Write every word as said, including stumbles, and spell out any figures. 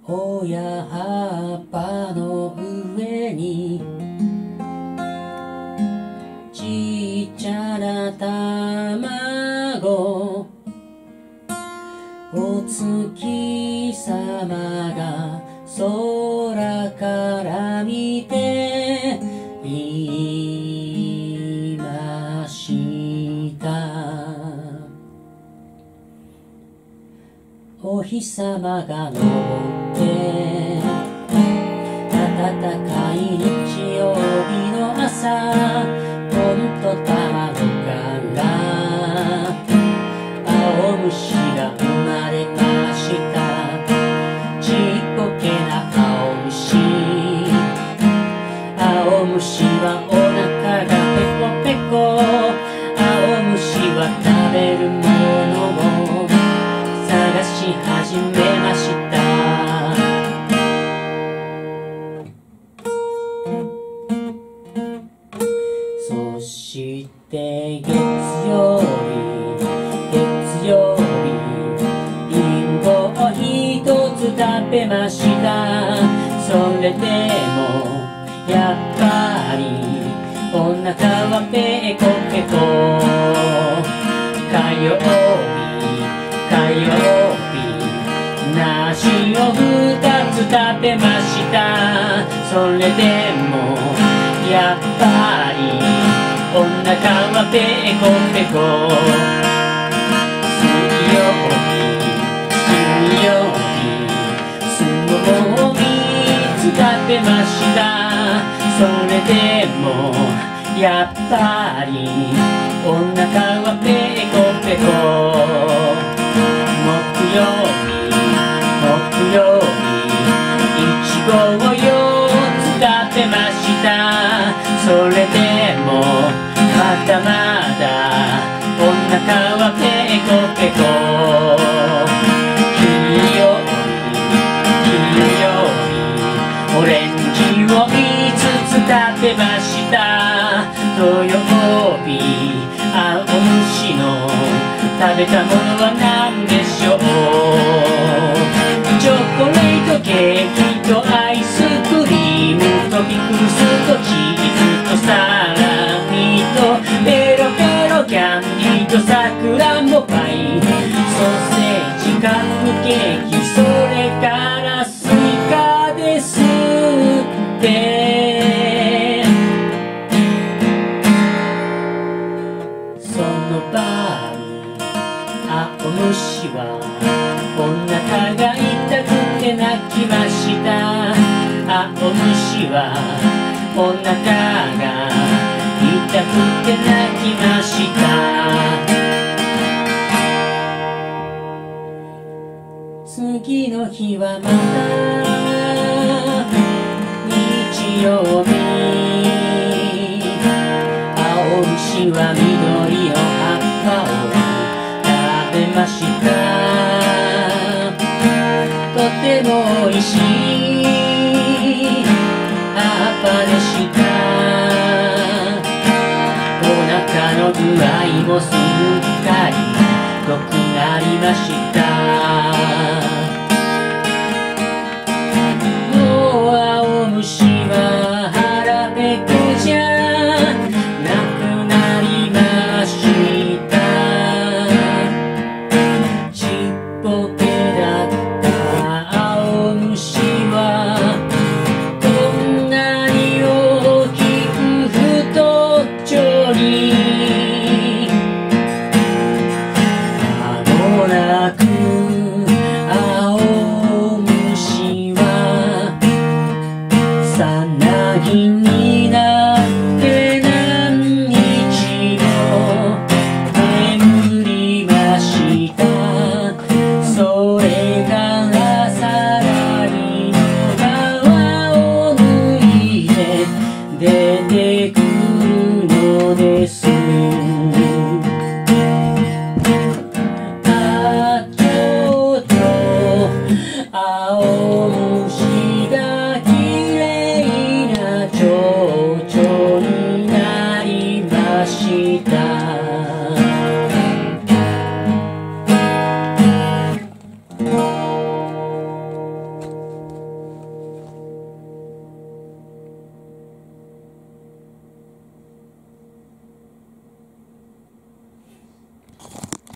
親葉っぱの上にちっちゃな卵、お月様が空から見ていました。お日様が昇って暖かい日曜日の朝、ポンと卵から青虫が生まれました。ちっぽけな青虫、青虫はお腹がペコペコ、青虫は食べるものを探し始めました。そして月曜日、月曜日、リンゴを一つ食べました。それでもやっぱりお腹はペコペコ。火曜日、火曜日、梨を二つ食べました。それでもやっぱりお腹はペコペコ。水曜日、金曜日、相撲を三つ食べました。それでもやっぱりお腹はペコペコ。木曜日、木曜日、いちごをよっつ食べました。それでもまだまだお腹はペコペコ。金曜日、金曜日、オレンジをいつつ食べました。土曜日、青虫の食べたものは何でしょう。チョコレートケーキとアイスクリームとピクルスとチーズとサラミとペロペロキャンディーとさくらんぼパイ、ソーセージカップケーキ、それからスイカですって。その晩青虫はお腹が痛くて泣きました。青虫はお腹が痛くて泣きました。次の日はまた日曜日、青虫は緑の葉っぱを食べました。とてもおいしい葉っぱでした。お腹の具合もすっかり良くなりました。もう青虫は腹ペコじゃなくなりました。ちっぽけだった青虫はこんなに大きく太っちょり。間もなく青虫はさなぎになって何日も眠りました。それからさらにの皮を抜いて出てくるのです。あ、ちょっと青虫